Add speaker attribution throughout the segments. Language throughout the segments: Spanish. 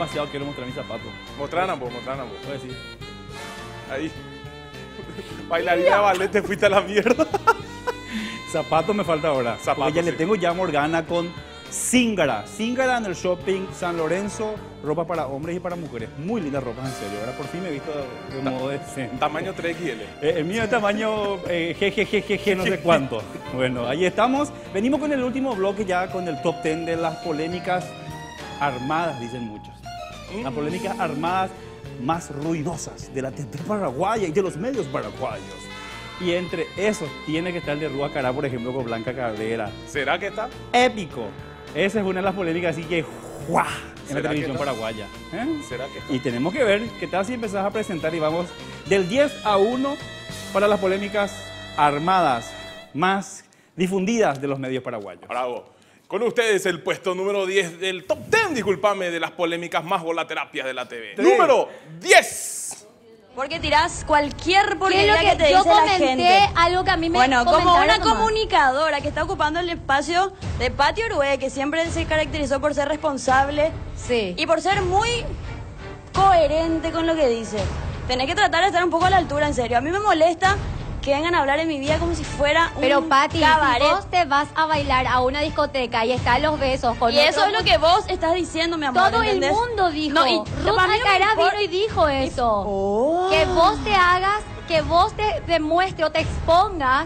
Speaker 1: demasiado quiero mostrar mis zapatos.
Speaker 2: Mostrana, pues.
Speaker 1: Pues sí.
Speaker 2: Ahí. Bailarina de ballet, te fuiste a la mierda.
Speaker 1: Zapatos me falta ahora.
Speaker 2: Zapatos,
Speaker 1: Porque ya
Speaker 2: sí.
Speaker 1: le tengo ya a Morgana con Zingara. Zingara en el shopping San Lorenzo, ropa para hombres y para mujeres. Muy lindas ropas, en serio. Ahora por fin me he visto de modo decente.
Speaker 2: Tamaño 3XL.
Speaker 1: El mío es tamaño GGGG, no sé cuánto. Bueno, ahí estamos. Venimos con el último bloque ya con el top 10 de las polémicas armadas, dicen muchos. Las polémicas armadas más ruidosas de la TV paraguaya y de los medios paraguayos. Y entre esos tiene que estar el de Rúa Cará, por ejemplo, con Blanca Cabrera.
Speaker 2: ¿Será que está?
Speaker 1: Épico. Esa es una de las polémicas así que ¡juá! En la
Speaker 2: ¿Será
Speaker 1: televisión
Speaker 2: que está?
Speaker 1: paraguaya. ¿Eh?
Speaker 2: ¿Será que está?
Speaker 1: Y tenemos que ver qué tal si empezás a presentar y vamos del 10 a 1 para las polémicas armadas más difundidas de los medios paraguayos.
Speaker 2: Bravo. Con ustedes el puesto número 10 del top 10, discúlpame, de las polémicas más volaterapias de la TV.
Speaker 1: Sí.
Speaker 2: Número 10.
Speaker 3: Porque tirás cualquier
Speaker 4: ¿Qué es
Speaker 3: porquería
Speaker 4: lo
Speaker 3: que te
Speaker 4: yo
Speaker 3: dice la
Speaker 4: comenté?
Speaker 3: gente.
Speaker 4: Algo que a mí me
Speaker 3: Bueno, como
Speaker 4: comentaron
Speaker 3: una
Speaker 4: nomás.
Speaker 3: comunicadora que está ocupando el espacio de Pati Orue, que siempre se caracterizó por ser responsable
Speaker 4: Sí.
Speaker 3: y por ser muy coherente con lo que dice. Tenés que tratar de estar un poco a la altura, en serio. A mí me molesta que vengan a hablar en mi vida como si fuera un
Speaker 4: Pero Pati,
Speaker 3: cabaret.
Speaker 4: si vos te vas a bailar a una discoteca y están los besos con
Speaker 3: Y eso
Speaker 4: otro-
Speaker 3: es lo que vos estás diciendo, mi amor.
Speaker 4: todo el
Speaker 3: ¿entendés?
Speaker 4: mundo dijo.
Speaker 3: No, y
Speaker 4: Ruth
Speaker 3: para mí no me
Speaker 4: Alcaraz
Speaker 3: importa.
Speaker 4: vino y dijo eso.
Speaker 3: Oh.
Speaker 4: Que vos te hagas, que vos te demuestres o te expongas.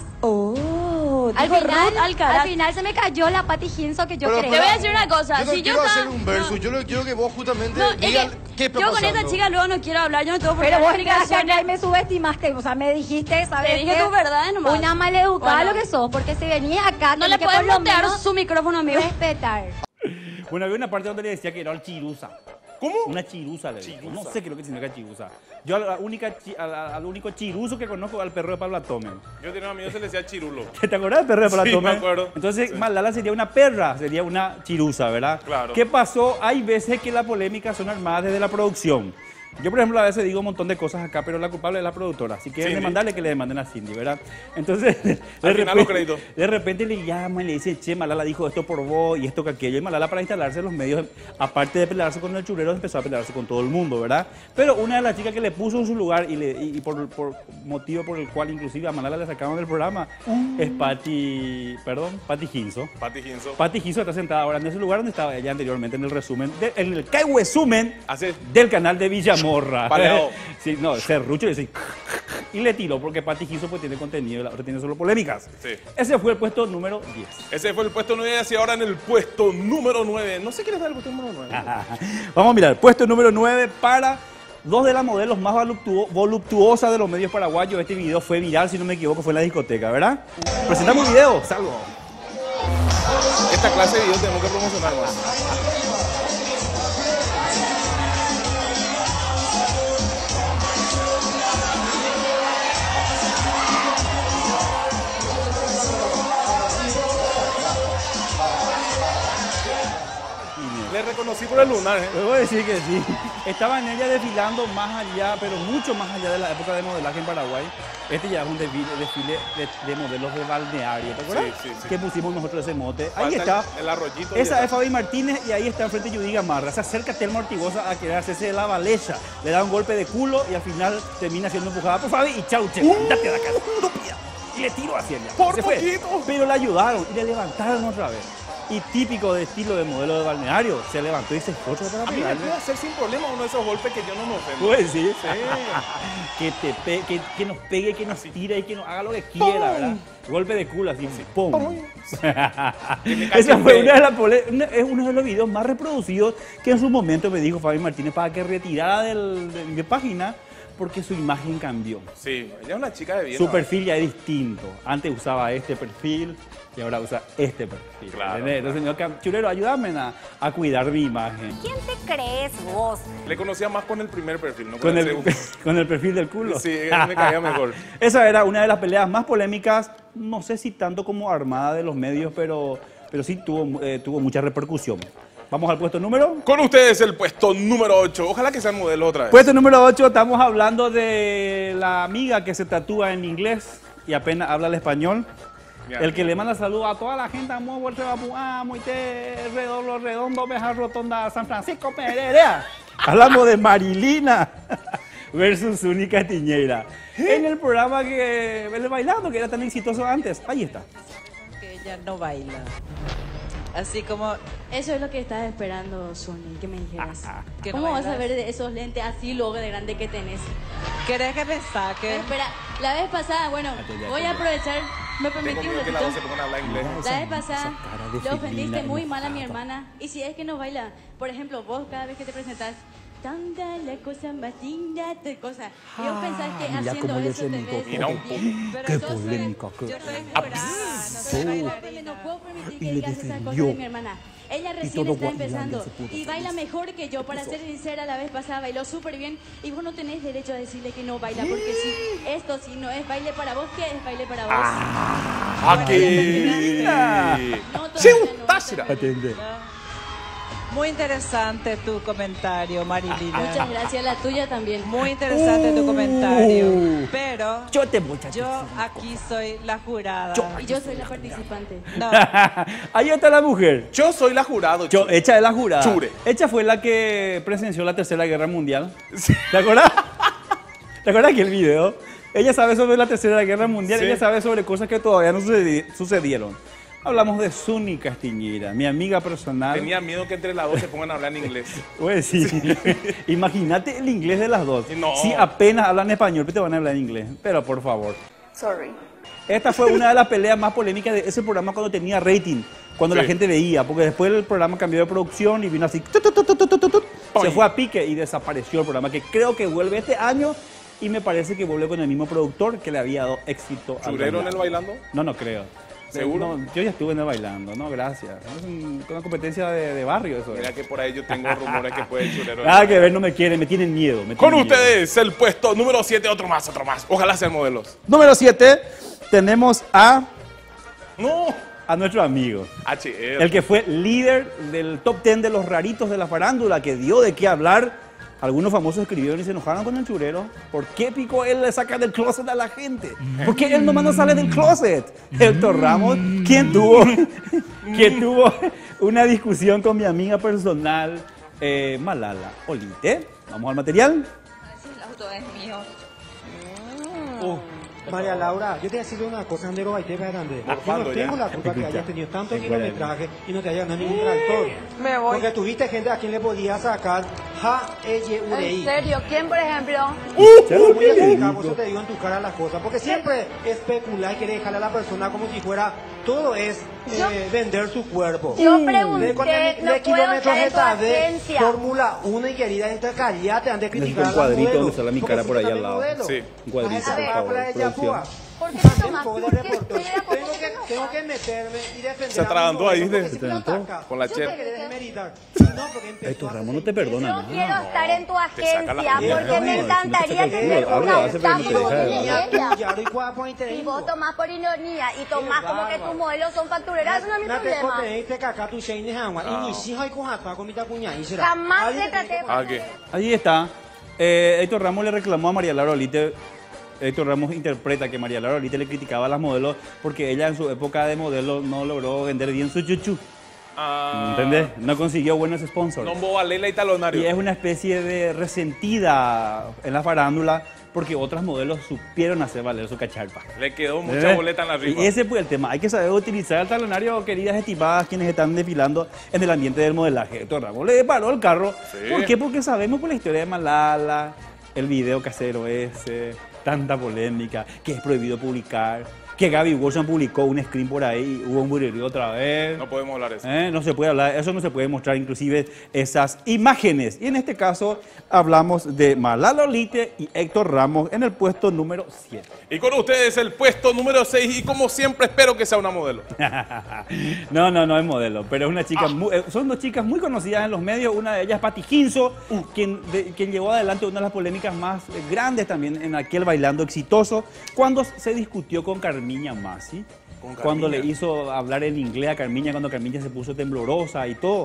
Speaker 4: Al
Speaker 3: Dijo
Speaker 4: final,
Speaker 3: Ruth Alcaraz.
Speaker 4: al final se me cayó la Pati Hinso que yo
Speaker 5: Pero
Speaker 4: creo.
Speaker 3: Te voy a decir una cosa.
Speaker 5: Yo no
Speaker 3: si yo
Speaker 5: quiero hacer
Speaker 3: estaba-
Speaker 5: un verso,
Speaker 3: no.
Speaker 5: yo lo quiero que vos justamente
Speaker 3: No, es
Speaker 5: digas
Speaker 3: que
Speaker 5: qué está
Speaker 3: yo con
Speaker 5: pasando.
Speaker 3: esta chica luego no quiero hablar, yo no tengo por qué
Speaker 4: Pero
Speaker 3: dar
Speaker 4: vos llegaste acá y
Speaker 3: explicaciones.
Speaker 4: me subestimaste, o sea, me dijiste, ¿sabes
Speaker 3: Te dije
Speaker 4: qué?
Speaker 3: tus verdades nomás.
Speaker 4: Una maleducada
Speaker 3: Bueno.
Speaker 4: lo que sos, porque si venís acá,
Speaker 3: No
Speaker 4: tenés
Speaker 3: le
Speaker 4: que
Speaker 3: puedes
Speaker 4: por lo
Speaker 3: mutear
Speaker 4: menos
Speaker 3: su micrófono, amigo.
Speaker 4: respetar.
Speaker 1: Bueno, había una parte donde le decía que era el chirusa.
Speaker 2: ¿Cómo?
Speaker 1: Una chirusa le dijo.
Speaker 2: Chirusa.
Speaker 1: No sé qué es lo que significa chirusa. Yo al único chiruso que conozco al perro de Pablo Atome.
Speaker 2: Yo tenía un amigo que se le decía Chirulo.
Speaker 1: ¿Te acuerdas del perro de Pablo
Speaker 2: Sí,
Speaker 1: Atome?
Speaker 2: me acuerdo.
Speaker 1: Entonces,
Speaker 2: Sí.
Speaker 1: Malala sería una perra, sería una chirusa, ¿verdad?
Speaker 2: Claro.
Speaker 1: ¿Qué pasó? Hay veces que las polémicas son armadas desde la producción. Yo, por ejemplo, a veces digo un montón de cosas acá, pero la culpable es la productora. Si quieren
Speaker 2: Cindy.
Speaker 1: demandarle, que le demanden a Cindy, ¿verdad? Entonces,
Speaker 2: Al final los créditos.
Speaker 1: de repente le llaman y le dicen, che, Malala dijo esto por vos y esto que aquello. Y Malala, para instalarse en los medios, aparte de pelearse con el churero, empezó a pelearse con todo el mundo, ¿verdad? Pero una de las chicas que le puso en su lugar y por motivo por el cual inclusive a Malala le sacaron del programa es Pati Hinso.
Speaker 2: Pati Hinso.
Speaker 1: Pati Hinso está sentada ahora en ese lugar donde estaba ella anteriormente, en el resumen, en el resumen
Speaker 2: Hace-
Speaker 1: del canal de Villamorra.
Speaker 2: Paleado.
Speaker 1: Sí, no, serrucho y así. Y le tiró porque Pati Hinso pues tiene contenido y la otra tiene solo polémicas.
Speaker 2: Sí.
Speaker 1: Ese fue el puesto número 10.
Speaker 2: Ese fue el puesto 9 y ahora en el puesto número 9. No sé quién está en el puesto número 9.
Speaker 1: Vamos a mirar, puesto número 9 para dos de las modelos más voluptuosas de los medios paraguayos. Este video fue viral, si no me equivoco, fue en la discoteca, ¿verdad? Presentamos el video, salgo.
Speaker 2: Esta clase de videos tenemos que promocionar más. Le reconocí por el lunar, ¿eh?
Speaker 1: Debo decir que sí. Estaban ella desfilando más allá, pero mucho más allá de la época de modelaje en Paraguay. Este ya es un desfile de modelos de balneario, ¿te acuerdas?
Speaker 2: Sí, sí, sí.
Speaker 1: Que pusimos nosotros ese mote. Ahí
Speaker 2: Falta
Speaker 1: está.
Speaker 2: el arroyito.
Speaker 1: Esa es Fabi Martínez y ahí está enfrente Judy Gamarra. Se acerca Telma Ortigosa a querer hacerse de la balecha. Le da un golpe de culo y al final termina siendo empujada por Fabi y chau, che, andate de acá, estúpida. Y le tiró hacia ella.
Speaker 2: Por
Speaker 1: Se fue.
Speaker 2: poquito.
Speaker 1: Pero la ayudaron y le levantaron otra vez. Y típico de estilo de modelo de balneario, se levantó y se fue otra vez para
Speaker 2: A mí me
Speaker 1: pegarle.
Speaker 2: puede hacer sin problema uno de esos golpes que yo no me ofendo.
Speaker 1: Pues sí.
Speaker 2: Sí.
Speaker 1: que nos pegue, que nos tire y que nos haga lo que quiera, ¿verdad? Golpe de culo así, ¡pum!
Speaker 2: Que me
Speaker 1: Esa fue
Speaker 2: cachete.
Speaker 1: una de las es uno de los videos más reproducidos que en su momento me dijo Fabi Martínez para que retirara de página porque su imagen cambió.
Speaker 2: Sí, ella es una chica de bien.
Speaker 1: Su
Speaker 2: ¿no?
Speaker 1: perfil ya es distinto. Antes usaba este perfil y ahora usa este perfil.
Speaker 2: Claro,
Speaker 1: ¿Entendés? Entonces, señor Chulero, ayúdame a cuidar mi imagen.
Speaker 6: ¿Quién te crees vos?
Speaker 2: Le conocía más con el primer perfil, ¿no?
Speaker 1: Con el,
Speaker 2: segundo.
Speaker 1: con el perfil del culo.
Speaker 2: Sí, me caía mejor.
Speaker 1: Esa era una de las peleas más polémicas, no sé si tanto como armada de los medios, pero sí tuvo mucha repercusión. Vamos al puesto número.
Speaker 2: Con ustedes el puesto número 8. Ojalá que sean modelos otra vez.
Speaker 1: Puesto número 8, estamos hablando de la amiga que se tatúa en inglés y apenas habla el español.
Speaker 2: Ya.
Speaker 1: El que le manda saludos a toda la gente, amo, vuelve a Moite, redondo, beja rotonda, San Francisco, Pereira. Hablamos de Marilina versus Zuni Castiñeira. En el programa que el bailando, que era tan exitoso antes. Ahí está.
Speaker 5: Que ella no baila. Así como
Speaker 3: Eso es lo que estaba esperando, Sony, que me dijeras.
Speaker 5: que no
Speaker 3: ¿Cómo vas a
Speaker 5: bailas.
Speaker 3: ver de esos lentes así luego de grande que tenés?
Speaker 5: ¿Querés que me saque?
Speaker 3: Espera, la vez pasada, bueno, voy a aprovechar, me
Speaker 2: Tengo
Speaker 3: permití un
Speaker 2: miedo que la
Speaker 3: ratito.
Speaker 2: voz se pongan a hablar inglés.
Speaker 3: La vez pasada
Speaker 1: cara de
Speaker 3: le ofendiste
Speaker 1: felina
Speaker 3: muy mal a mi
Speaker 1: enojada.
Speaker 3: hermana. Y si es que no baila, por ejemplo, vos cada vez que te presentás, tanta la cosa más linda, de cosa. Y vos pensás que
Speaker 1: mira
Speaker 3: haciendo
Speaker 1: cómo le
Speaker 3: eso te
Speaker 1: hacen
Speaker 3: ves
Speaker 2: Mira un
Speaker 3: bien.
Speaker 5: Pero
Speaker 1: Qué
Speaker 5: yo soy-
Speaker 1: polémica, qué-
Speaker 5: Yo soy
Speaker 2: Ah,
Speaker 5: jurada, no
Speaker 3: Pero
Speaker 5: soy
Speaker 3: no,
Speaker 5: bailarina.
Speaker 3: no puedo permitir
Speaker 1: Y
Speaker 3: que
Speaker 1: le
Speaker 3: digas esas cosas
Speaker 1: defendió.
Speaker 3: de mi hermana. Ella recién
Speaker 1: todo
Speaker 3: está
Speaker 1: Guatemala
Speaker 3: empezando
Speaker 1: se puso
Speaker 3: y baila
Speaker 1: feliz.
Speaker 3: mejor que yo. Para ser sincera, la vez pasada bailó súper bien y vos no tenés derecho a decirle que no baila, porque si esto si no es baile para vos, ¿qué es baile para vos?
Speaker 2: Aquí.
Speaker 3: No,
Speaker 2: Sí,
Speaker 3: todavía no,
Speaker 2: Táchira.
Speaker 1: Atende.
Speaker 5: Muy interesante tu comentario, Marilina.
Speaker 3: Muchas gracias, la tuya también.
Speaker 5: Muy interesante tu comentario. Pero
Speaker 1: Yo te muchacho.
Speaker 5: yo aquí soy la jurada.
Speaker 3: Y yo soy la participante.
Speaker 5: No,
Speaker 1: Ahí está la mujer.
Speaker 2: Yo soy la jurado.
Speaker 1: Yo, Echa es la jurada.
Speaker 2: Chure.
Speaker 1: Echa fue la que presenció la Tercera Guerra Mundial. ¿Te acuerdas? ¿Te acuerdas que el video? Ella sabe sobre la Tercera Guerra Mundial,
Speaker 2: Sí.
Speaker 1: ella sabe sobre cosas que todavía no sucedieron. Hablamos de Zuni Castiñeira, mi amiga personal.
Speaker 2: Tenía miedo que entre las dos se pongan a hablar en inglés.
Speaker 1: Pues sí. Imagínate el inglés de las dos.
Speaker 2: No.
Speaker 1: Si apenas hablan español, te van a hablar en inglés. Pero por favor.
Speaker 3: Sorry.
Speaker 1: Esta fue una de las peleas más polémicas de ese programa cuando tenía rating, cuando
Speaker 2: Sí.
Speaker 1: la gente veía, porque después el programa cambió de producción y vino así, tut, tut, tut, tut, tut, tut. Se
Speaker 2: Oye.
Speaker 1: fue a pique y desapareció el programa, que creo que vuelve este año y me parece que vuelve con el mismo productor que le había dado éxito al
Speaker 2: ¿Churero en el bailando?
Speaker 1: No creo.
Speaker 2: ¿Seguro?
Speaker 1: No, yo ya estuve en el bailando, no, gracias. Es una competencia de barrio eso.
Speaker 2: Mira que por ahí yo tengo rumores que puede el churero.
Speaker 1: Nada que ver, no me quieren, me tienen miedo. me
Speaker 2: Con
Speaker 1: tienen miedo.
Speaker 2: ustedes, el puesto número 7, otro más, otro más. Ojalá sean modelos.
Speaker 1: Número 7, tenemos
Speaker 2: No,
Speaker 1: a nuestro amigo.
Speaker 2: HR.
Speaker 1: El que fue líder del top 10 de los raritos de la farándula, que dio de qué hablar. Algunos famosos escribieron y se enojaron con el churero. ¿Por qué pico él le saca del closet a la gente? ¿Por qué él nomás no sale del closet? Héctor Ramos, quien tuvo una discusión con mi amiga personal, Malala Olite. Vamos al material.
Speaker 5: el auto es mío.
Speaker 6: María Laura, yo te voy a decirle una cosa, Andero Baite grande. Yo
Speaker 2: Morfando
Speaker 6: no tengo
Speaker 2: ya.
Speaker 6: la culpa que hayas tenido tanto
Speaker 1: Escucha.
Speaker 6: kilometraje y no te haya ganado ningún tractor.
Speaker 5: Me voy.
Speaker 6: Porque tuviste gente a quien le podías sacar ja, eye, urei.
Speaker 3: serio? ¿Quién, por ejemplo?
Speaker 6: Yo voy a explicar, por eso te digo en tu cara las cosas. Porque siempre especular y querer dejarle a la persona como si fuera, todo es vender su cuerpo.
Speaker 7: Yo pregunté,
Speaker 6: Con
Speaker 7: no
Speaker 6: el
Speaker 7: puedo
Speaker 6: kilómetros
Speaker 7: estar en tu
Speaker 6: ZD,
Speaker 7: agencia.
Speaker 6: Fórmula 1 y querida, entre callate antes de
Speaker 1: Necesito
Speaker 6: criticar
Speaker 1: un
Speaker 6: a la
Speaker 1: cuadrito
Speaker 6: modelo.
Speaker 1: donde sale mi
Speaker 6: Porque
Speaker 1: cara
Speaker 6: si
Speaker 1: por
Speaker 6: yo
Speaker 1: ahí al
Speaker 6: también
Speaker 1: lado.
Speaker 6: modelo.
Speaker 2: Sí.
Speaker 1: Un cuadrito,
Speaker 6: Vas a
Speaker 1: por favor,
Speaker 6: para ella,
Speaker 1: producción.
Speaker 6: púa.
Speaker 7: ¿Por qué
Speaker 6: Hacen
Speaker 7: no tomas?
Speaker 6: poco de
Speaker 7: ¿Por qué?
Speaker 6: reportero.
Speaker 7: Estoy de acuerdo
Speaker 6: Tengo que meterme y defender.
Speaker 2: Se atragantó ahí, ¿viste?
Speaker 1: Se atragantó.
Speaker 2: Con la
Speaker 6: Yo
Speaker 2: chef.
Speaker 6: te querés demeritar. No, porque empezó
Speaker 1: Héctor
Speaker 6: a
Speaker 1: Ramos no te
Speaker 6: hacer-
Speaker 1: perdona
Speaker 7: Yo
Speaker 1: nada.
Speaker 7: quiero estar en tu
Speaker 2: Te saca la
Speaker 7: agencia
Speaker 2: mierda.
Speaker 7: porque me
Speaker 6: No,
Speaker 7: encantaría
Speaker 1: si no te
Speaker 7: tener
Speaker 1: saca el
Speaker 7: un
Speaker 1: culo, hace, pero no te
Speaker 7: autógrafo
Speaker 1: deja de
Speaker 7: de
Speaker 1: hablar.
Speaker 7: ella.
Speaker 6: Ya, y cuál point te
Speaker 7: Si
Speaker 6: digo.
Speaker 7: vos tomás por ironía y tomás
Speaker 6: Qué
Speaker 7: como que
Speaker 6: bárbaro.
Speaker 7: tus modelos son factureras, eso no es mi
Speaker 6: Na te
Speaker 7: problema.
Speaker 6: coteíste caca tu sheine hangwa. Y ni si hay con japa con mi tacuña y será.
Speaker 7: Jamás
Speaker 6: Alguien
Speaker 7: te
Speaker 6: te tiene
Speaker 7: traté
Speaker 6: que
Speaker 7: de
Speaker 2: Ah, ¿qué?
Speaker 1: Ahí está. Héctor Ramos le reclamó a María Laura Olite. Héctor Ramos interpreta que María Laura Olite le criticaba a las modelos porque ella en su época de modelo no logró vender bien su chuchu.
Speaker 2: Ah,
Speaker 1: ¿Entendés? No consiguió buenos sponsors.
Speaker 2: No valela y talonario.
Speaker 1: Y es una especie de resentida en la farándula porque otras modelos supieron hacer valer su cacharpa.
Speaker 2: Le quedó mucha
Speaker 1: ¿Eh?
Speaker 2: boleta en la rifa.
Speaker 1: Y ese fue el tema. Hay que saber utilizar el talonario, queridas estimadas, quienes están desfilando en el ambiente del modelaje. Héctor Ramos le paró el carro.
Speaker 2: Sí.
Speaker 1: ¿Por qué? Porque sabemos por la historia de Malala, el video casero ese, tanta polémica, que es prohibido publicar, que Gaby Wilson publicó un screen por ahí, hubo un burrerío otra vez.
Speaker 2: No podemos hablar de eso.
Speaker 1: No se puede hablar, eso no se puede mostrar, inclusive esas imágenes. Y en este caso hablamos de Malala Olite y Héctor Ramos en el puesto número 7.
Speaker 2: Y con ustedes el puesto número 6 y como siempre espero que sea una modelo.
Speaker 1: No es modelo, pero es una chica, son dos chicas muy conocidas en los medios. Una de ellas, Pati Hinso, quien llevó adelante una de las polémicas más grandes también en aquel bailando exitoso, cuando se discutió con Carmiña Masi,
Speaker 2: Con
Speaker 1: cuando le
Speaker 2: Carmiña.
Speaker 1: hizo hablar en inglés a Carmiña, cuando Carmiña se puso temblorosa y todo.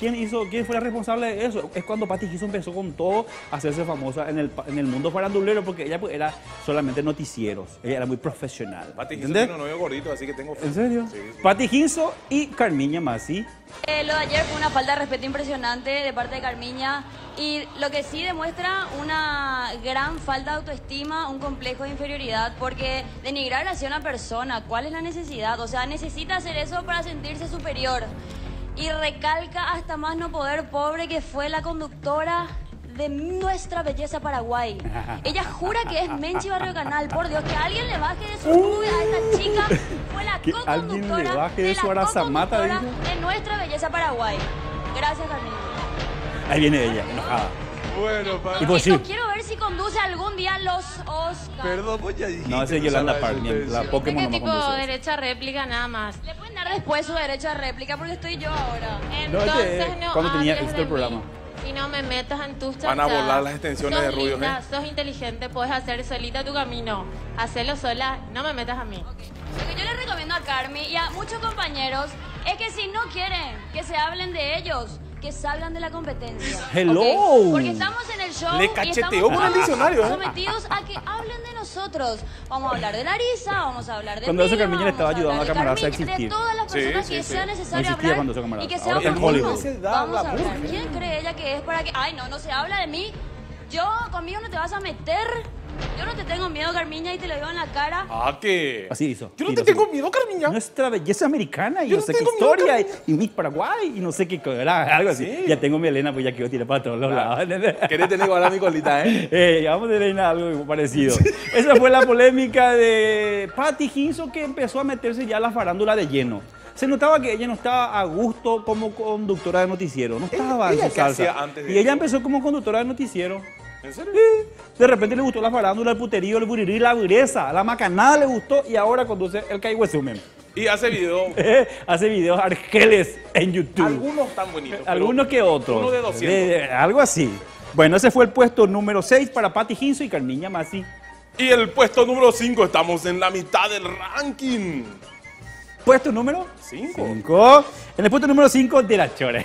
Speaker 1: ¿Quién fue la responsable de eso? Es cuando Patty Gizzo empezó con todo a hacerse famosa en el mundo farandulero, porque ella pues, era solamente noticieros. Ella era muy profesional.
Speaker 2: Patty Gizzo
Speaker 1: ¿entendés?
Speaker 2: tiene un novio gordito, así que tengo fe.
Speaker 1: ¿En serio?
Speaker 2: Sí, sí.
Speaker 1: Patty Gizzo y Carmiña Masi.
Speaker 3: Lo de ayer fue una falta de respeto impresionante de parte de Carmiña y lo que sí demuestra una gran falta de autoestima, un complejo de inferioridad, porque denigrar hacia una persona, ¿cuál es la necesidad? O sea, necesita hacer eso para sentirse superior. Y recalca hasta más no poder, pobre que fue la conductora de Nuestra Belleza Paraguay. Ella jura que es Menchi Barrio Canal. Por Dios, que alguien le baje de su nube a esta chica. Fue la
Speaker 1: Que alguien le
Speaker 3: co-conductora
Speaker 1: baje de su
Speaker 3: la
Speaker 1: arazamata,
Speaker 3: co-conductora de Nuestra Belleza Paraguay. Gracias, Carmen.
Speaker 1: Ahí viene ella, enojada.
Speaker 2: Bueno,
Speaker 1: Y pues sí.
Speaker 3: Yo quiero ver si conduce algún día los Oscars.
Speaker 2: Perdón, pues ya dijiste.
Speaker 1: No, ese es Yolanda Park, la Pokémon
Speaker 8: ¿Qué
Speaker 1: no
Speaker 8: tipo
Speaker 1: conduce.
Speaker 8: derecho a réplica nada más?
Speaker 3: Le pueden dar después su derecho a réplica porque estoy yo ahora.
Speaker 8: Entonces no
Speaker 1: cuando tenía
Speaker 8: hables
Speaker 1: éxito
Speaker 8: de
Speaker 1: el programa.
Speaker 8: mí y no me metas en tus
Speaker 2: Van a
Speaker 8: chanchadas.
Speaker 2: volar las extensiones
Speaker 8: Sos
Speaker 2: de rubios,
Speaker 8: linda, sos inteligente, puedes hacer solita tu camino. Hacelo sola, no me metas a mí.
Speaker 3: Lo que yo le recomiendo a Carmi y a muchos compañeros es que si no quieren que se hablen de ellos, que salgan de la competencia.
Speaker 1: Hello.
Speaker 3: ¿Ok? Porque estamos en el show
Speaker 2: Le
Speaker 3: y
Speaker 2: cacheteó
Speaker 3: estamos
Speaker 2: con el diccionario, ¿eh?
Speaker 3: sometidos a que hablen de nosotros. Vamos a hablar de Larisa, vamos a hablar de
Speaker 1: Cuando eso
Speaker 3: Milo,
Speaker 1: Carmiña le estaba
Speaker 3: vamos
Speaker 1: ayudando
Speaker 3: hablar
Speaker 1: a Camarasa a
Speaker 3: de Carmi,
Speaker 1: existir.
Speaker 3: de todas las
Speaker 2: Sí,
Speaker 3: personas
Speaker 2: sí,
Speaker 3: que
Speaker 2: sí.
Speaker 3: sea
Speaker 1: No
Speaker 3: necesario
Speaker 1: existía
Speaker 3: hablar
Speaker 1: cuando eso Camarasa.
Speaker 3: y que
Speaker 1: Ahora
Speaker 3: sea
Speaker 1: en
Speaker 3: oportuno.
Speaker 1: Hollywood.
Speaker 2: Se da
Speaker 3: Vamos a
Speaker 2: glamour,
Speaker 3: hablar. ¿Quién cree ella que es para que, ay no se habla de mí? Yo, conmigo no te vas a meter. Yo no te tengo miedo, Carmiña, y te lo digo en la cara.
Speaker 2: Ah, ¿qué?
Speaker 1: Así hizo.
Speaker 2: Yo no
Speaker 1: Y
Speaker 2: te
Speaker 1: lo
Speaker 2: tengo
Speaker 1: siguió.
Speaker 2: miedo, Carmiña.
Speaker 1: Nuestra Belleza Americana y
Speaker 2: Yo
Speaker 1: no
Speaker 2: no
Speaker 1: sé qué
Speaker 2: tengo miedo,
Speaker 1: historia y Miss Paraguay y no sé qué era, algo así.
Speaker 2: Sí.
Speaker 1: Ya tengo mi Elena, pues ya quiero tirar para todos los lados.
Speaker 2: Querés tener igual a mi colita, ¿eh?
Speaker 1: Vamos a tener algo parecido. Esa fue la polémica de Patty Gizzo, que empezó a meterse ya a la farándula de lleno. Se notaba que ella no estaba a gusto como conductora de noticiero, no estaba en
Speaker 2: ¿Ella
Speaker 1: su
Speaker 2: qué
Speaker 1: salsa.
Speaker 2: hacía antes de
Speaker 1: Y ella
Speaker 2: eso?
Speaker 1: empezó como conductora de noticiero.
Speaker 2: ¿En serio?
Speaker 1: De repente le gustó la farándula, el puterío, el burirí, la dureza, la macanada le gustó y ahora conduce el Caihuesumen.
Speaker 2: Y hace video.
Speaker 1: Hace videos argeles en YouTube.
Speaker 2: Algunos tan bonitos. pero
Speaker 1: Algunos que otros.
Speaker 2: Uno de 200.
Speaker 1: Algo así. Bueno, ese fue el puesto número 6 para Patty Gizzo y Carmiña Masi.
Speaker 2: Y el puesto número 5, estamos en la mitad del ranking.
Speaker 1: Puesto número
Speaker 2: 5.
Speaker 1: 5. En el puesto número 5 de la Chore.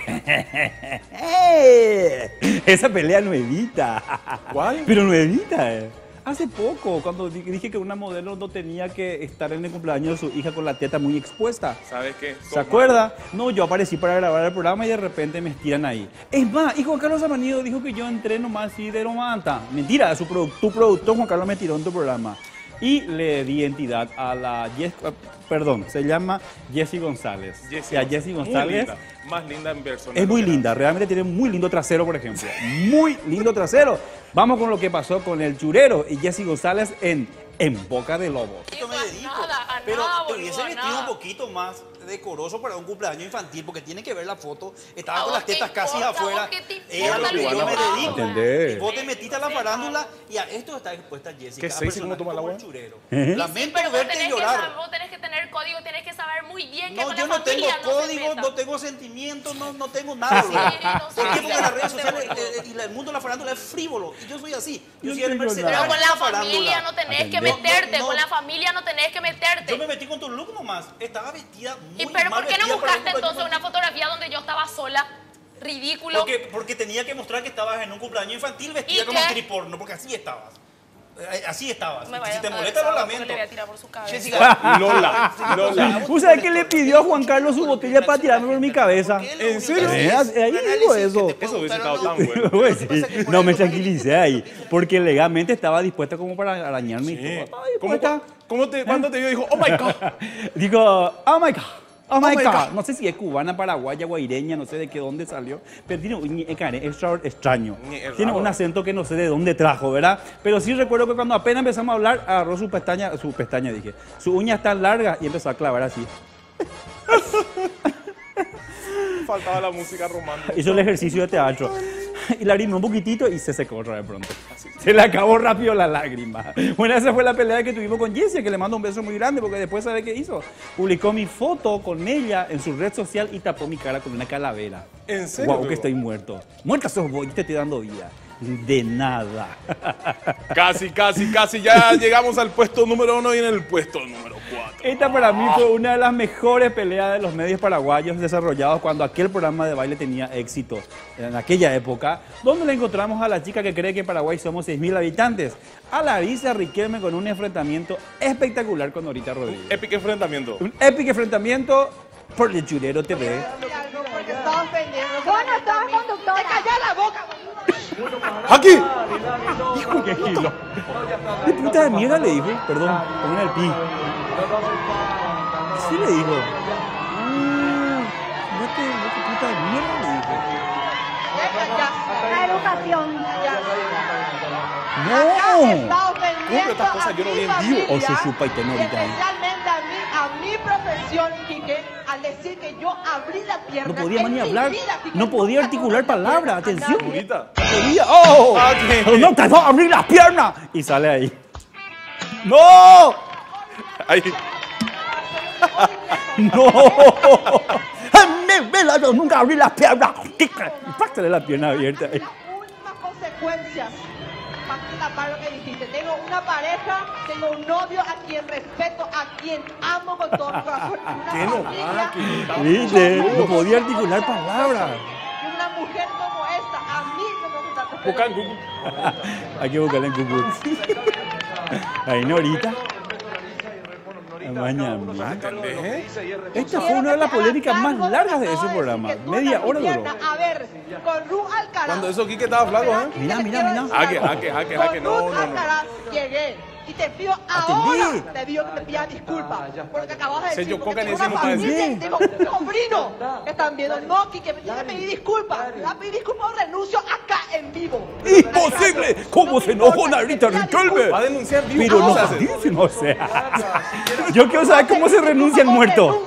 Speaker 1: Esa pelea nuevita.
Speaker 2: ¿Cuál?
Speaker 1: Pero nuevita. Hace poco, cuando dije que una modelo no tenía que estar en el cumpleaños de su hija con la teta muy expuesta.
Speaker 2: ¿Sabes qué?
Speaker 1: ¿Se acuerda? No, yo aparecí para grabar el programa y de repente me estiran ahí. Es más, y Juan Carlos Amanido dijo que yo entré nomás así de lo manta. Mentira, tu productor Juan Carlos me tiró en tu programa. Y le di identidad a la se llama Jessie González. Y a Jessie González
Speaker 2: Muy linda. Más linda en persona.
Speaker 1: es muy linda, realmente tiene muy lindo trasero, por ejemplo. Muy lindo trasero. Vamos con lo que pasó con el churero y Jessie González en Boca de Lobos.
Speaker 9: Me dedico, pero te hubiese vestido un poquito más decoroso para un cumpleaños infantil, porque tiene que ver la foto. Estaba con las tetas casi afuera. Era lo que yo me dedico.
Speaker 1: ¿Entendés?
Speaker 9: Y vos te metiste a la farándula y a esto está expuesta Jessica.
Speaker 2: ¿Qué sexy cómo toma la agua?
Speaker 9: Lamento verte llorar.
Speaker 8: Vos tenés que tener código, tenés que saber muy bien que
Speaker 9: No,
Speaker 8: con
Speaker 9: yo
Speaker 8: la
Speaker 9: no tengo
Speaker 8: familia no se
Speaker 9: código,
Speaker 8: meta.
Speaker 9: no tengo sentimientos, no tengo nada.
Speaker 8: Sí,
Speaker 9: ¿verdad?
Speaker 8: no
Speaker 9: ¿Por
Speaker 8: sé,
Speaker 9: qué? Porque las redes
Speaker 8: no
Speaker 9: sociales
Speaker 8: sé.
Speaker 9: y el mundo de la farándula es frívolo. Y yo soy así. Yo
Speaker 1: No
Speaker 9: soy el
Speaker 1: tengo
Speaker 9: mercenario
Speaker 1: nada.
Speaker 8: Pero con
Speaker 9: de
Speaker 8: la
Speaker 9: farándula.
Speaker 8: familia no tenés que
Speaker 1: Atendé.
Speaker 8: meterte,
Speaker 9: No,
Speaker 8: con
Speaker 9: no.
Speaker 8: la familia no tenés que meterte.
Speaker 9: Yo me metí con tu look nomás. Estaba vestida muy
Speaker 8: ¿Y pero
Speaker 9: mal
Speaker 8: por qué no
Speaker 9: vestida para
Speaker 8: buscaste
Speaker 9: un cumpleaños
Speaker 8: entonces una
Speaker 9: infantil.
Speaker 8: fotografía donde yo estaba sola? Ridículo.
Speaker 9: Porque tenía que mostrar que estabas en un cumpleaños infantil vestida
Speaker 8: ¿Y
Speaker 9: como
Speaker 8: qué?
Speaker 9: actriz porno, porque así estabas. Así estabas.
Speaker 8: Me vaya
Speaker 9: Si te
Speaker 8: a
Speaker 9: molesta, lo lamento.
Speaker 8: Le voy a tirar por su cabeza.
Speaker 9: Jessica,
Speaker 2: Lola.
Speaker 1: ¿Usted sabe que le pidió a Juan Carlos su botella para tirarme por mi cabeza?
Speaker 2: ¿En serio?
Speaker 1: Ahí digo eso.
Speaker 2: Eso hubiese estado tan bueno.
Speaker 1: Pues sí, no me tranquilicé ahí, porque legalmente estaba dispuesta como para arañarme y todo. Estaba dispuesta.
Speaker 2: ¿Cuándo te vio? Dijo, oh my God.
Speaker 1: Digo, oh my God. Oh my
Speaker 2: my
Speaker 1: God.
Speaker 2: God.
Speaker 1: No sé si es cubana, paraguaya, guaireña, no sé de qué dónde salió, pero tiene un extraño.
Speaker 2: Es
Speaker 1: Tiene
Speaker 2: raro.
Speaker 1: un acento que no sé de dónde trajo, ¿verdad? Pero sí recuerdo que cuando apenas empezamos a hablar, agarró su pestaña, su uña tan larga y empezó a clavar así.
Speaker 2: Faltaba la música romántica.
Speaker 1: Hizo el ejercicio de teatro. Y la rimó un poquitito y se secó otra vez pronto. Se le acabó rápido la lágrima. Bueno, esa fue la pelea que tuvimos con Jessie, que le mando un beso muy grande porque después, ¿sabe qué hizo? Publicó mi foto con ella en su red social y tapó mi cara con una calavera.
Speaker 2: ¿En serio?
Speaker 1: Guau, que estoy muerto. Muerta sos vos, yo te estoy dando vida. De nada.
Speaker 2: Casi, ya llegamos al puesto número 1 y en el puesto número 4.
Speaker 1: Esta para mí fue una de las mejores peleas de los medios paraguayos desarrollados cuando aquel programa de baile tenía éxito en aquella época, donde le encontramos a la chica que cree que en Paraguay somos 6.000 habitantes, a Larisa Riquelme con un enfrentamiento espectacular con Norita Rodríguez.
Speaker 2: Épico enfrentamiento.
Speaker 1: Un épico enfrentamiento por el Churero TV.
Speaker 7: Vos no estabas conductora.
Speaker 5: ¡Calla la boca!
Speaker 2: ¡Aquí!
Speaker 1: Hijo de kilo. ¿Qué puta de mierda le dijo? Perdón, pongan el pi. Sí le dijo. ¿Qué puta de mierda le dijo?
Speaker 7: La educación.
Speaker 1: ¡No!
Speaker 2: Cumple estas cosas, yo no vi en vivo.
Speaker 1: O se chupa y te no ahorita.
Speaker 5: Especialmente a mi profesión, Quique, al decir que yo abrí la pierna.
Speaker 1: No podía más ni
Speaker 5: en mi
Speaker 1: hablar,
Speaker 5: vida, Quique,
Speaker 1: no podía
Speaker 5: nunca
Speaker 1: articular
Speaker 5: tuve una
Speaker 1: palabras,
Speaker 5: pierna a
Speaker 1: atención.
Speaker 5: nadie.
Speaker 2: Ahorita.
Speaker 1: Podía. ¡Oh!
Speaker 2: Ok.
Speaker 1: ¡No te va a abrir las piernas! Y sale ahí. ¡No!
Speaker 2: Ahí.
Speaker 1: ¡No! Yo nunca abrí las piernas. Páctale la pierna abierta ahí.
Speaker 5: Las últimas consecuencias. Para lo que dijiste, tengo una pareja, tengo un novio a quien respeto, a quien amo con todo mi corazón.
Speaker 2: ¿Qué no?
Speaker 1: ¿Viste? No podía articular palabras.
Speaker 5: Y una mujer como esta, a mí no me gusta respetar.
Speaker 2: Busca en Google.
Speaker 1: Hay que buscarla en Google. Ahí no ahorita. Mañana. Esta fue una de las polémicas más largas de ese programa. Media hora duró.
Speaker 5: A ver, con Ruth Alcaraz.
Speaker 2: Cuando eso Quique estaba flaco, ¿eh?
Speaker 1: Mira.
Speaker 2: Jaque, no.
Speaker 5: Ruth Alcaraz llegué. Y te pido ahora, te digo que te pida disculpas por lo que acabas de
Speaker 2: Se
Speaker 5: decir.
Speaker 2: yo
Speaker 5: porque
Speaker 2: coca
Speaker 5: tengo
Speaker 2: ni
Speaker 5: una
Speaker 2: decimos
Speaker 5: familia
Speaker 1: que
Speaker 5: y tengo un sobrino que están viendo. No, Quique, me tienes que pedir disculpas. Me vas a pedir disculpas o renuncio acá en vivo.
Speaker 1: ¡Imposible! ¿Cómo se enojó Narita Riquelme?
Speaker 2: Va a denunciar en vivo.
Speaker 1: Pero
Speaker 2: ¿Cómo
Speaker 1: no,
Speaker 2: se hace?
Speaker 1: padrísimo, o sea. Yo quiero saber cómo se renuncia el muerto.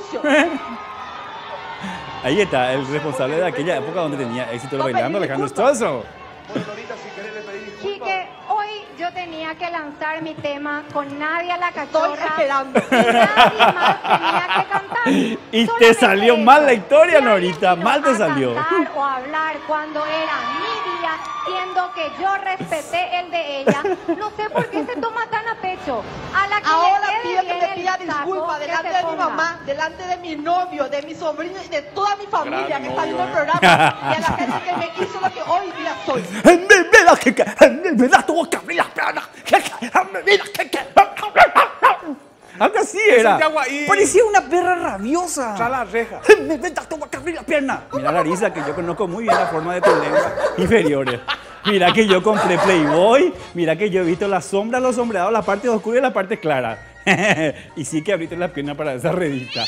Speaker 1: Ahí está, el responsable de aquella época donde tenía éxito el bailando, Alejandro Stosso.
Speaker 4: Quique, hoy yo tenía que lanzar mi tema con Nadia la
Speaker 5: Estoy
Speaker 4: Cachorra.
Speaker 5: esperando.
Speaker 4: Y nadie más tenía que cantar.
Speaker 1: Y te
Speaker 4: Solamente
Speaker 1: salió
Speaker 4: eso.
Speaker 1: mal la historia,
Speaker 4: Si alguien
Speaker 1: Norita,
Speaker 4: vino
Speaker 1: mal te
Speaker 4: a
Speaker 1: salió.
Speaker 4: cantar o hablar cuando era mi día, siendo que yo respeté el de ella, no sé por qué se toma tan a pecho. A la que
Speaker 5: Ahora
Speaker 4: le
Speaker 5: pido
Speaker 4: quede
Speaker 5: que
Speaker 4: bien
Speaker 5: me
Speaker 4: el
Speaker 5: pida
Speaker 4: saco,
Speaker 5: disculpas
Speaker 4: que
Speaker 5: delante
Speaker 4: se
Speaker 5: de mi
Speaker 4: ponga.
Speaker 5: mamá, delante de mi novio, de mi sobrino y de toda mi familia
Speaker 2: Gran
Speaker 5: que está viendo el
Speaker 2: novio,
Speaker 5: programa y a la gente que me hizo lo que hoy día soy.
Speaker 1: Me da tuvo que abrir las piernas. Algo así era.
Speaker 2: Santiago ahí.
Speaker 1: Parecía una perra rabiosa.
Speaker 2: Tra la reja.
Speaker 1: Me da tuvo que abrir las piernas. Mira Larisa, que yo conozco muy bien la forma de tu lengua inferiores. Mira que yo compré Playboy. Mira que yo he visto las sombras, los sombreados, la parte oscura y la parte clara. Y sí que abriste las piernas para esa revista.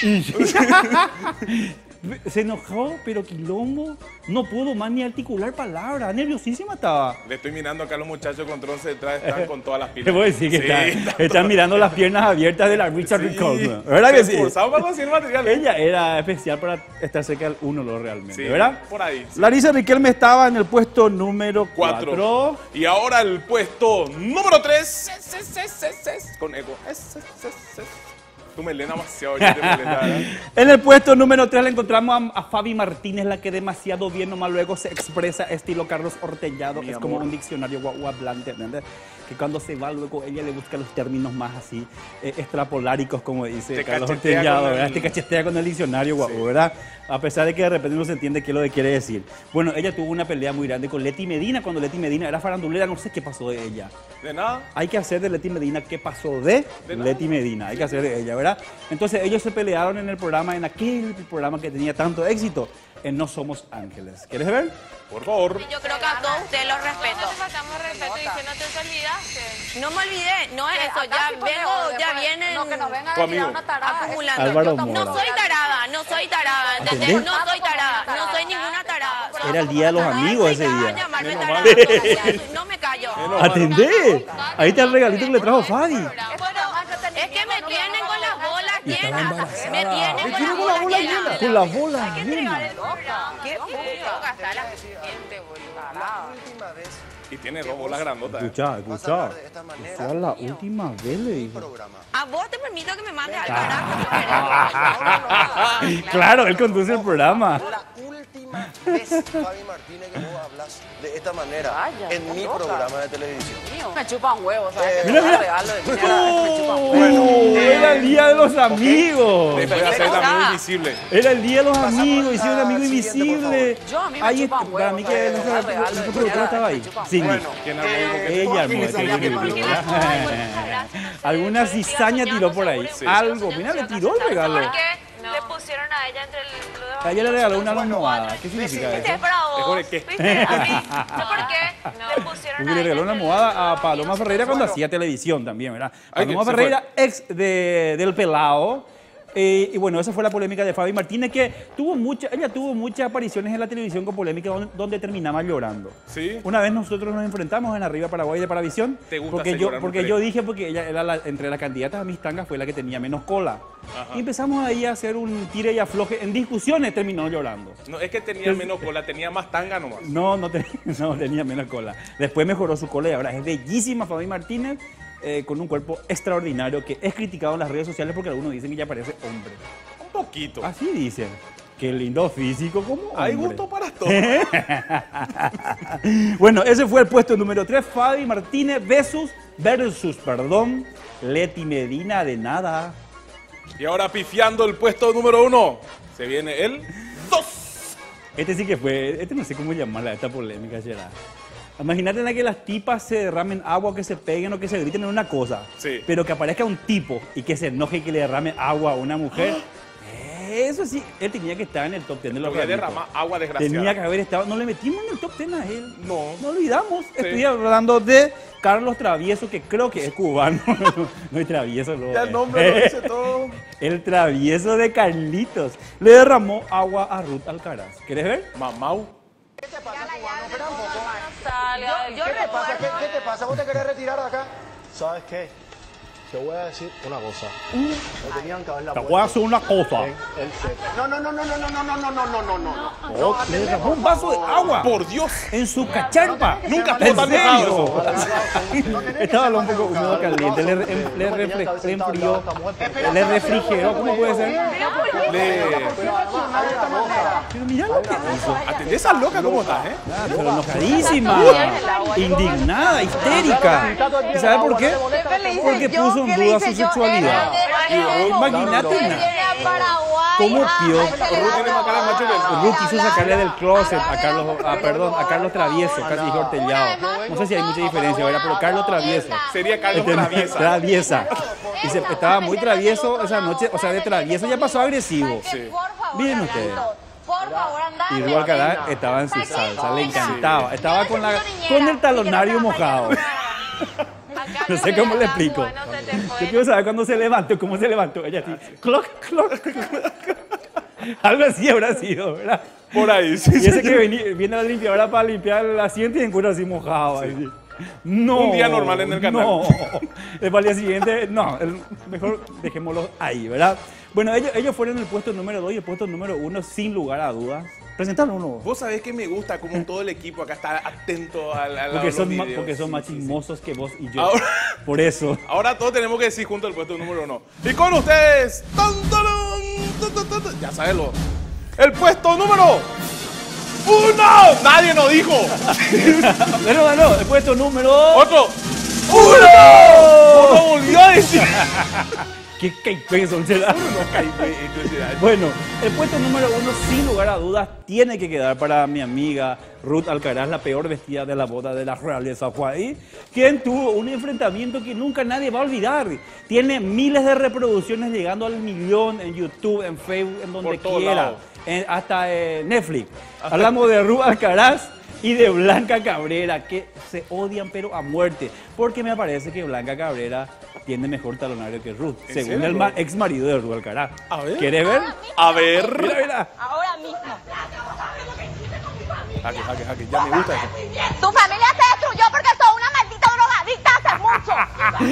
Speaker 1: Se enojó, pero quilombo. No pudo más ni articular palabras. Nerviosísima estaba.
Speaker 2: Le estoy mirando acá a los muchachos con 11 detrás, están con todas las
Speaker 1: Te
Speaker 2: pilas.
Speaker 1: voy a decir que
Speaker 2: Sí,
Speaker 1: están mirando las piernas abiertas de la Richard
Speaker 2: Sí.
Speaker 1: Rickon. ¿Verdad que sí?
Speaker 2: Esforzado para conseguir material.
Speaker 1: Ella era especial para estar cerca del 1 realmente,
Speaker 2: Sí,
Speaker 1: ¿verdad?
Speaker 2: por ahí, sí.
Speaker 1: Larisa Riquelme estaba en el puesto número 4.
Speaker 2: 4. Y ahora el puesto número 3. Con eco. Tú me lees demasiado. Ya te molesta, ¿verdad?
Speaker 1: En el puesto número 3 le encontramos a Fabi Martínez, la que demasiado bien nomás luego se expresa estilo Carlos Ortellado.
Speaker 2: Mi
Speaker 1: es como
Speaker 2: amor.
Speaker 1: un diccionario guaguablante, ¿entendés? Que cuando se va luego ella le busca los términos más así extrapoláricos, como dice
Speaker 2: Te
Speaker 1: Carlos
Speaker 2: cachetea
Speaker 1: Ortellado,
Speaker 2: con
Speaker 1: ¿verdad?
Speaker 2: el-
Speaker 1: Te cachetea con el diccionario, guau, ¿verdad? A pesar de que de repente no se entiende qué es lo que quiere decir. Bueno, ella tuvo una pelea muy grande con Leti Medina, cuando Leti Medina era farandulera, no sé qué pasó de ella.
Speaker 2: De nada.
Speaker 1: Hay que hacer de Leti Medina qué pasó de
Speaker 2: nada.
Speaker 1: Leti Medina. Hay que hacer de ella, ¿verdad? Entonces ellos se pelearon en el programa, en aquel programa que tenía tanto éxito, en No Somos Ángeles. ¿Quieres ver?
Speaker 2: Por favor.
Speaker 10: Yo creo que a todos ustedes los respeto.
Speaker 8: Te faltamos respeto diciéndote te olvidaste.
Speaker 10: No me olvidé, no es eso, ya vengo, ya vienen
Speaker 7: No, que nos vengan
Speaker 2: Tu
Speaker 7: a
Speaker 2: amigo.
Speaker 7: tirar una tarada.
Speaker 10: acumulando.
Speaker 1: Álvaro
Speaker 10: No
Speaker 1: Mora.
Speaker 10: soy tarada, no soy tarada, ¿entendés?
Speaker 1: ¿Entendés?
Speaker 10: No soy tarada, no soy ninguna tarada.
Speaker 1: Era el día de los amigos ese
Speaker 10: Ay,
Speaker 1: día.
Speaker 10: llamarme
Speaker 2: Menos
Speaker 10: tarada,
Speaker 2: mal.
Speaker 10: no me callo.
Speaker 1: ¡Atendé! Ahí está el regalito que le trajo Fabi.
Speaker 10: Bueno, es que me tienen con las bolas
Speaker 1: Y estaba
Speaker 10: llenas.
Speaker 1: embarazada.
Speaker 10: Me tienen con
Speaker 1: Tiene
Speaker 10: las
Speaker 1: con la
Speaker 10: bolas
Speaker 1: bola
Speaker 10: llenas.
Speaker 1: llena. Con la bola
Speaker 10: Hay que entregar
Speaker 1: llena.
Speaker 10: el programa. ¿Qué puto gastar la gente, boludo?
Speaker 2: Y tiene dos bolas grandotas.
Speaker 1: Escucha. Esa la última vez le dijo.
Speaker 10: A vos te permito que me mandes al carajo.
Speaker 1: Claro, él conduce el programa.
Speaker 9: La última
Speaker 11: vez, Fabi Martínez, que vos hablas de esta manera en mi programa de televisión.
Speaker 10: Me chupan huevos, ¿sabes?
Speaker 1: Mira, mira.
Speaker 10: Regalo de mierda.
Speaker 1: Era el día de los amigos.
Speaker 2: Después de hacer el amigo invisible.
Speaker 1: Era el día de los amigos, hicieron un amigo
Speaker 11: siguiente,
Speaker 1: invisible.
Speaker 10: Yo a mí me
Speaker 1: Ahí
Speaker 10: chupan
Speaker 1: para
Speaker 10: huevos,
Speaker 1: mí
Speaker 10: ¿sabes?
Speaker 1: que
Speaker 10: Regalo de
Speaker 1: nuestra productora
Speaker 10: mierda,
Speaker 1: estaba ahí.
Speaker 10: me chupan
Speaker 1: Sí.
Speaker 10: huevos.
Speaker 2: ¿Quién armó el boquete?
Speaker 1: Ella armó alguna cizaña tiró por ahí. Algo, mira, le tiró el regalo.
Speaker 10: ¿Por qué le pusieron a ella entre el
Speaker 1: A ella le regaló una almohada. ¿Qué significa eso?
Speaker 10: ¿Viste? Para vos.
Speaker 2: ¿Mejor qué?
Speaker 10: ¿Viste? A mí. No, ¿por qué? Le pusieron
Speaker 1: Porque
Speaker 10: a
Speaker 1: le
Speaker 10: ella
Speaker 1: regaló una
Speaker 10: entre el
Speaker 1: almohada a Paloma Ferreira cuando hacía televisión también, ¿verdad?
Speaker 2: Ay,
Speaker 1: Paloma
Speaker 2: se
Speaker 1: Ferreira, ex del Pelao. Y bueno, esa fue la polémica de Fabi Martínez, que ella tuvo muchas apariciones en la televisión con polémica donde terminaba llorando.
Speaker 2: Sí.
Speaker 1: Una vez nosotros nos enfrentamos en Arriba Paraguay de Paravisión.
Speaker 2: ¿Te gusta
Speaker 1: porque
Speaker 2: hacer
Speaker 1: yo,
Speaker 2: llorar
Speaker 1: porque
Speaker 2: mujeres?
Speaker 1: yo dije, porque ella era entre las candidatas a mis tangas, fue la que tenía menos cola.
Speaker 2: Ajá.
Speaker 1: Y empezamos ahí a hacer un tire y afloje. En discusiones terminó llorando.
Speaker 2: No, es que tenía menos cola, tenía más tanga nomás.
Speaker 1: No tenía menos cola. Después mejoró su cola y ahora es bellísima Fabi Martínez, con un cuerpo extraordinario que es criticado en las redes sociales porque algunos dicen que ella parece hombre.
Speaker 2: Un poquito.
Speaker 1: Así dicen. Qué lindo físico como hombre.
Speaker 2: Hay gusto para todo.
Speaker 1: Bueno, ese fue el puesto número 3. Fabi Martínez versus Leti Medina de nada.
Speaker 2: Y ahora pifiando el puesto número 1, se viene el 2.
Speaker 1: Este sí que fue, no sé cómo llamarla, esta polémica, Gerard. Imagínate en la que las tipas se derramen agua, que se peguen o que se griten en una cosa.
Speaker 2: Sí.
Speaker 1: Pero que aparezca un tipo y que se enoje y que le derrame agua a una mujer. Eso sí, él tenía que estar en el top 10 de los
Speaker 2: Voy a
Speaker 1: raritos.
Speaker 2: derramar agua desgraciada.
Speaker 1: Tenía que haber estado. No le metimos en el top 10 a él.
Speaker 2: No.
Speaker 1: No olvidamos. Estoy hablando de Carlos Travieso, que creo que es cubano. No es Travieso.
Speaker 2: Ya el nombre lo dice todo.
Speaker 1: El Travieso de Carlitos. Le derramó agua a Ruth Alcaraz. ¿Quieres ver?
Speaker 2: Mamau.
Speaker 6: ¿Qué te pasa, cubano? Espera un poco.
Speaker 10: Yo
Speaker 6: ¿Qué te pasa?
Speaker 10: recuerdo.
Speaker 6: ¿Qué te pasa? ¿Vos te querés retirar de acá? ¿Sabes qué? Te voy a decir una cosa. Me tenían que haberla
Speaker 1: Te
Speaker 6: puesto
Speaker 1: voy a hacer una cosa.
Speaker 6: en el set. No.
Speaker 1: Oh, le derramó un vaso de agua.
Speaker 2: Por Dios.
Speaker 1: En su cacharpa.
Speaker 2: Nunca
Speaker 1: ¿En
Speaker 2: estuvo tan
Speaker 1: serio?
Speaker 2: mojado
Speaker 1: Estaba un poco húmedo caliente. Le enfrió. Le refrigeró. ¿Cómo puede ser? Pero mira lo que hizo.
Speaker 2: Atendé esa loca cómo estás, ¿eh?
Speaker 1: Ah, pero enojadísima, indignada, histérica. ¿Y sabe por qué? Porque puso en duda su sexualidad. Imagínate, ¿cómo Pío?
Speaker 2: Ruth tiene más cara de macho que el...
Speaker 1: Ruth quiso sacarle del closet a Carlos Travieso, casi dijo Hortellado. No sé si hay mucha diferencia, ¿verdad? Pero Carlos Travieso.
Speaker 2: Sería Carlos Traviesa.
Speaker 1: Traviesa. Y estaba muy travieso esa noche, o sea, de travieso ya pasó agresivo.
Speaker 2: Sí.
Speaker 1: Miren ustedes. Y Ruth Alcaraz estaba en su salsa, le encantaba. Estaba con el talonario mojado. No sé cómo le explico. Yo quiero saber cuándo se levantó, cómo se levantó. Ella así, cloc, cloc, cloc. Algo así habrá sido, ¿verdad?
Speaker 2: Por ahí, sí.
Speaker 1: Y ese que viene a la limpiadora para limpiar el asiento y encuentra así mojado. Así. No.
Speaker 2: Un día normal en el canal.
Speaker 1: No. Para el día siguiente, no. Mejor dejémoslo ahí, ¿verdad? Bueno, ellos fueron el puesto número 2 y el puesto número 1, sin lugar a dudas. Presentalo uno.
Speaker 2: Vos sabés que me gusta como todo el equipo acá está atento a
Speaker 1: Porque
Speaker 2: los
Speaker 1: son,
Speaker 2: videos.
Speaker 1: porque son más chismosos que vos y yo.
Speaker 2: Ahora-
Speaker 1: Por eso.
Speaker 2: Ahora todos tenemos que decir junto al puesto número 1. Y con ustedes, ya sabes el puesto número 1. Nadie nos dijo.
Speaker 1: Pero no, el puesto número...
Speaker 2: Otro. 1. No volvió a decir.
Speaker 1: ¿Qué peso será? Bueno, el puesto número 1, sin lugar a dudas, tiene que quedar para mi amiga Ruth Alcaraz, la peor vestida de la boda de la realeza fue ahí, quien tuvo un enfrentamiento que nunca nadie va a olvidar. Tiene miles de reproducciones llegando al millón en YouTube, en Facebook, en donde
Speaker 2: Por todos
Speaker 1: quiera,
Speaker 2: lados.
Speaker 1: hasta Netflix. Hablamos de Ruth Alcaraz y de Blanca Cabrera, que se odian pero a muerte, porque me parece que Blanca Cabrera tiene mejor talonario que Ruth,
Speaker 2: ¿En
Speaker 1: según
Speaker 2: serio,
Speaker 1: el
Speaker 2: Ruth?
Speaker 1: ex marido de Ruth Alcaraz.
Speaker 2: A ver.
Speaker 1: ¿Quieres ver?
Speaker 2: A ver.
Speaker 1: Mira, mira.
Speaker 7: Ahora mismo.
Speaker 2: Jaque, ya me gusta eso.
Speaker 7: Tu familia se destruyó porque sos una maldita drogadicta hace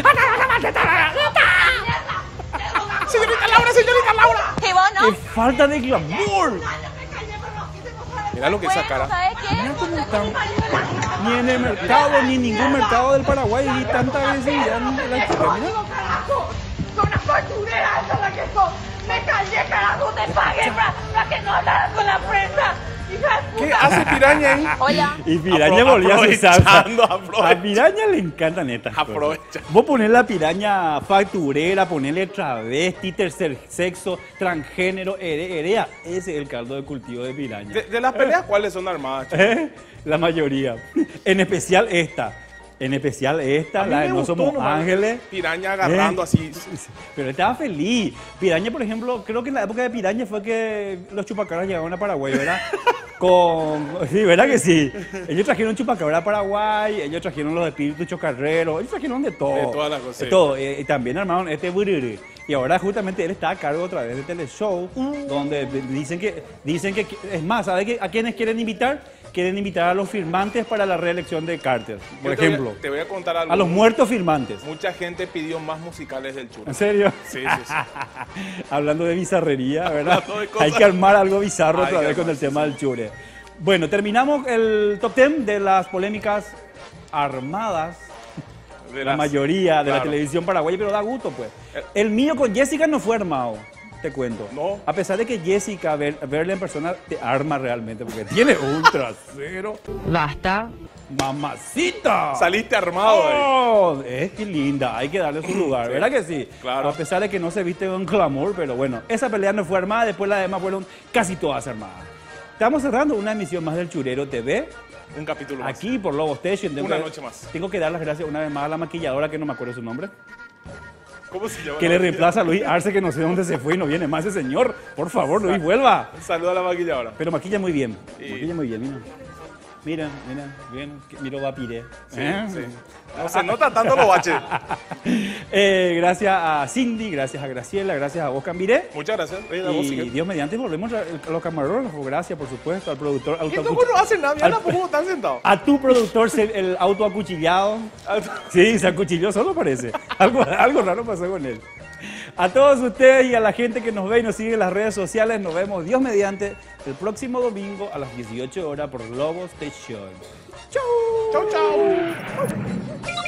Speaker 7: mucho.
Speaker 2: Señorita Laura.
Speaker 7: ¿Y vos no?
Speaker 1: ¡Qué falta de glamour!
Speaker 2: Mira lo que es esa cara.
Speaker 7: ¿Sabes qué?
Speaker 1: Mira cómo están. Ni en el mercado, ni en ningún mercado del Paraguay vi tanta agresividad en la chica. Mira.
Speaker 7: Son una facturera, esa es la que son. Me callé, carajo, te pagué para que no hablaras con la prensa.
Speaker 2: ¿Qué hace Piraña ahí?
Speaker 3: Hola.
Speaker 1: Y Piraña volvió a su salsa.
Speaker 2: Aprovechando.
Speaker 1: A Piraña le encantan estas cosas.
Speaker 2: Aprovecha.
Speaker 1: Vos ponés la piraña facturera, ponele travesti, tercer sexo, transgénero, herea. Ese es el caldo de cultivo de Piraña.
Speaker 2: De las peleas, ¿cuáles son armadas, chicos?
Speaker 1: La mayoría. En especial esta. En especial esta,
Speaker 2: A mí
Speaker 1: la de
Speaker 2: me
Speaker 1: No
Speaker 2: gustó
Speaker 1: Somos
Speaker 2: nomás
Speaker 1: Ángeles.
Speaker 2: Piraña agarrando así.
Speaker 1: Pero estaba feliz. Piraña, por ejemplo, creo que en la época de Piraña fue que los chupacabras llegaron a Paraguay, ¿verdad? Sí, ¿verdad que sí? Ellos trajeron chupacabra a Paraguay, ellos trajeron los espíritus chocarreros, ellos trajeron de todo.
Speaker 2: De todas las cosas.
Speaker 1: De todo. Y también armaron este buriri. Y ahora justamente él está a cargo otra vez de Teleshow, donde dicen que, es más, ¿sabe a quiénes quieren invitar? Quieren invitar a los firmantes para la reelección de Carter, por ejemplo.
Speaker 2: Te voy a contar algo.
Speaker 1: A los muertos firmantes.
Speaker 2: Mucha gente pidió más musicales del Chure.
Speaker 1: ¿En serio?
Speaker 2: Sí.
Speaker 1: Hablando de bizarrería, ¿verdad?
Speaker 2: Hablando de cosas.
Speaker 1: Hay que armar algo bizarro
Speaker 2: Hay
Speaker 1: otra
Speaker 2: que
Speaker 1: vez con
Speaker 2: armar,
Speaker 1: el tema del Chure. Bueno, terminamos el top 10 de las polémicas armadas. La mayoría de la
Speaker 2: claro.
Speaker 1: televisión paraguaya, pero da gusto, pues. El mío con Jessica no fue armado, te cuento.
Speaker 2: No.
Speaker 1: A pesar de que Jessica, verla en persona, te arma realmente, porque tiene un trasero.
Speaker 12: Basta.
Speaker 1: ¡Mamacita!
Speaker 2: Saliste armado ahí.
Speaker 1: Oh, es que linda, hay que darle su lugar,
Speaker 2: Sí,
Speaker 1: ¿verdad que sí?
Speaker 2: claro.
Speaker 1: A pesar de que no se viste con clamor, pero bueno, esa pelea no fue armada, después las demás fueron casi todas armadas. Estamos cerrando una emisión más del Churero TV.
Speaker 2: Un capítulo más.
Speaker 1: Aquí por Lobo Station.
Speaker 2: Una noche más.
Speaker 1: Tengo que dar las gracias una vez más a la maquilladora, que no me acuerdo su nombre.
Speaker 2: ¿Cómo se llama?
Speaker 1: Que le reemplaza a Luis Arce, que no sé dónde se fue y no viene más ese señor. Por favor, Luis, vuelva.
Speaker 2: Un saludo a la maquilladora.
Speaker 1: Pero maquilla muy bien.
Speaker 2: Y-
Speaker 1: Maquilla muy bien, mira. Mira, bien. Miro va pire.
Speaker 2: Sí. No se nota tanto los baches.
Speaker 1: Gracias a Cindy, gracias a Graciela, gracias a vos, Cambiré.
Speaker 2: Muchas gracias.
Speaker 1: Y Dios mediante volvemos a los camarógrafos. Gracias, por supuesto, al productor.
Speaker 2: Y luego no hacen nada, ya tampoco están sentados.
Speaker 1: A tu productor, el auto acuchillado. Sí, se acuchilló solo, parece. Algo raro pasó con él. A todos ustedes y a la gente que nos ve y nos sigue en las redes sociales, nos vemos Dios mediante el próximo domingo a las 18 horas por Lobo Station. ¡Chau!
Speaker 2: Chau, chau.